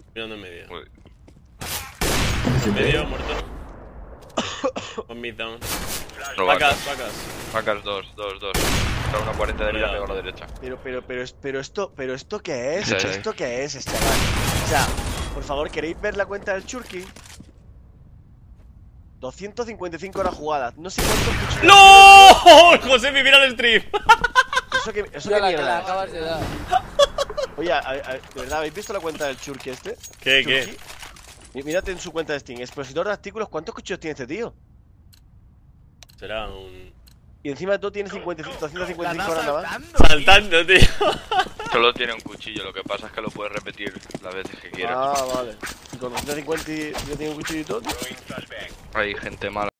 Mirando en medio. Uy. Medio, muerto. Con mid down. No, Vacas. Vacas 2. Está una 40 de vida, pego a la derecha. Pero esto ¿qué es? Sí. ¿Esto qué es, chaval? O sea, por favor, ¿queréis ver la cuenta del Churki? 255 horas jugadas. No sé cuántos cuchillos. ¡No! José, mira el stream. Eso Mira qué la que le mierda es. acabas de dar. Oye, ¿de verdad habéis visto la cuenta del Churki este? ¿Qué? Churki. Mírate en su cuenta de Steam. Expositor de artículos. ¿Cuántos cuchillos tiene este tío? Será un... Y encima de todo tiene 255 horas nada más. Saltando, tío. Solo tiene un cuchillo, lo que pasa es que lo puedes repetir las veces que quieras. Ah, vale. Y con 250 ya tiene un cuchillo y todo. Hay gente mala.